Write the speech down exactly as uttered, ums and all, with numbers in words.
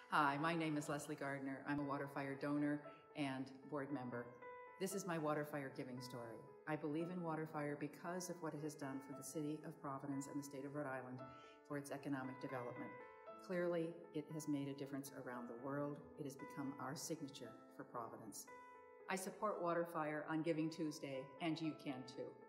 Hi, my name is Leslie Gardner. I'm a WaterFire donor and board member. This is my WaterFire giving story. I believe in WaterFire because of what it has done for the city of Providence and the state of Rhode Island for its economic development. Clearly, it has made a difference around the world. It has become our signature for Providence. I support WaterFire on Giving Tuesday, and you can too.